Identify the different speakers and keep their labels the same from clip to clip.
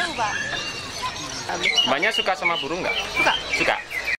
Speaker 1: Baru, Pak.
Speaker 2: Mbaknya suka sama burung nggak?
Speaker 1: Suka.
Speaker 2: Suka.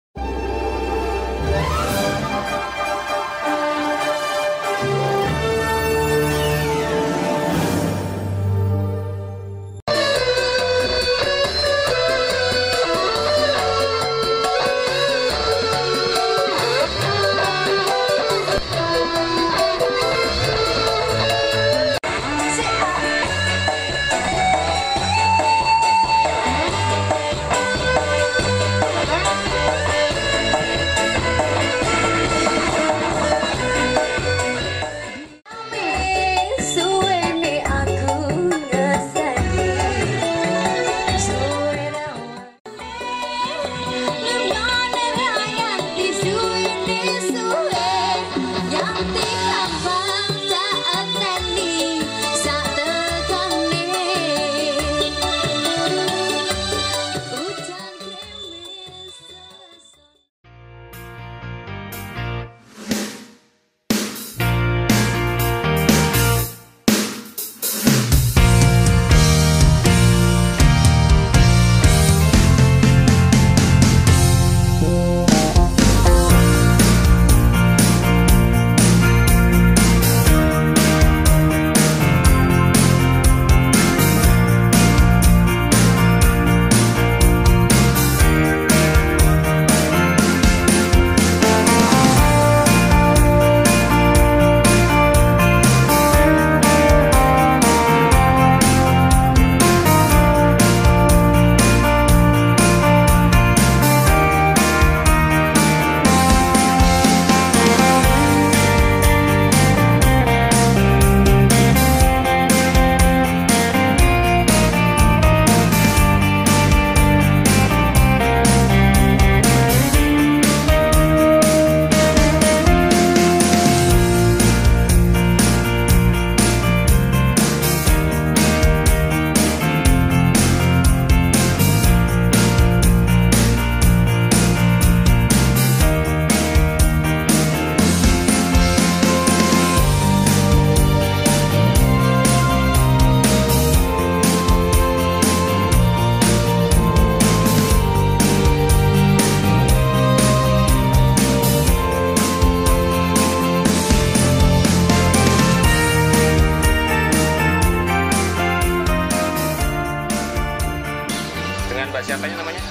Speaker 2: Mbak siapanya namanya?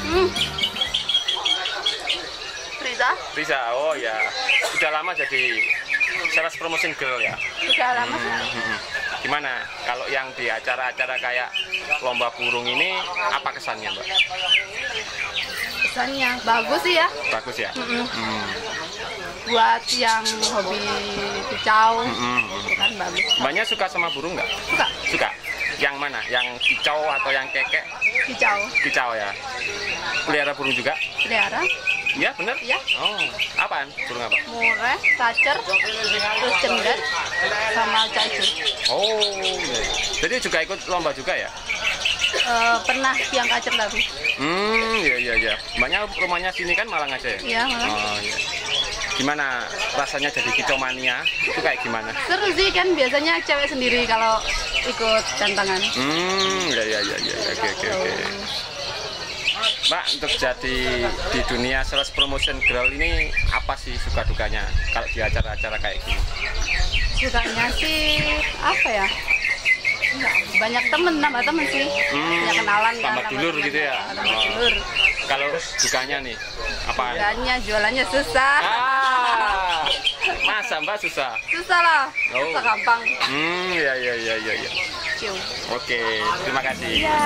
Speaker 2: Risa, oh ya. Sudah lama jadi sales promotion girl ya?
Speaker 1: Sudah lama sih.
Speaker 2: Gimana kalau yang di acara-acara kayak lomba burung ini, apa kesannya Mbak?
Speaker 1: Kesannya bagus sih ya.
Speaker 2: Bagus ya?
Speaker 1: Buat yang hobi kicau, itu kan bagus.
Speaker 2: Mbaknya suka sama burung nggak?
Speaker 1: Suka.
Speaker 2: Suka? Yang mana? Yang kicau atau yang kekek?
Speaker 1: Kicau.
Speaker 2: Kicau ya? Pelihara burung juga?
Speaker 1: Pelihara.
Speaker 2: Iya bener?
Speaker 1: Iya.
Speaker 2: Oh, apaan? Burung apa?
Speaker 1: Mureh, kacer, terus cendet, sama cacing.
Speaker 2: Oh, iya. Jadi juga ikut lomba juga ya?
Speaker 1: Pernah yang kacer tapi.
Speaker 2: Iya. Mbaknya rumahnya sini kan Malang aja ya?
Speaker 1: Iya, Malang.
Speaker 2: Oh, iya. Gimana rasanya jadi kicau mania? Itu kayak gimana?
Speaker 1: Seru sih kan, biasanya cewek sendiri kalau ikut tantangan.
Speaker 2: Iya. Oke. Mbak, untuk jadi di dunia sales promotion girl ini apa sih suka dukanya kalau di acara-acara kayak gini?
Speaker 1: Sukanya sih apa ya? Banyak temen, nambah temen sih. Banyak kenalan kan.
Speaker 2: Tambah dulur
Speaker 1: temen,
Speaker 2: gitu ya?
Speaker 1: tambah dulur.
Speaker 2: Kalau dukanya nih, apa?
Speaker 1: Jualannya susah.
Speaker 2: Masa Mbak susah?
Speaker 1: Susah lah, susah gampang.
Speaker 2: Iya.
Speaker 1: Cium.
Speaker 2: Oke, terima kasih.
Speaker 1: Iya.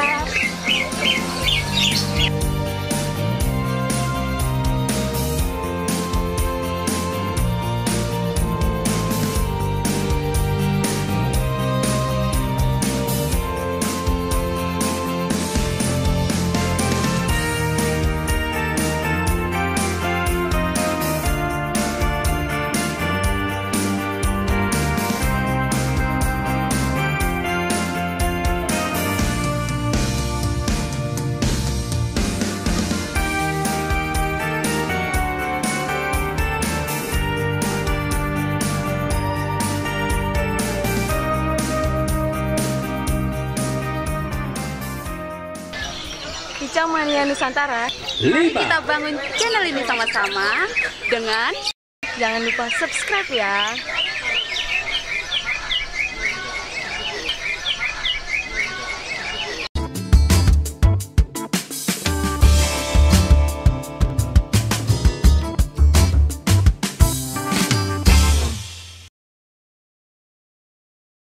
Speaker 1: Bincang Mania Nusantara. Mari kita bangun channel ini sama-sama dengan jangan lupa subscribe ya.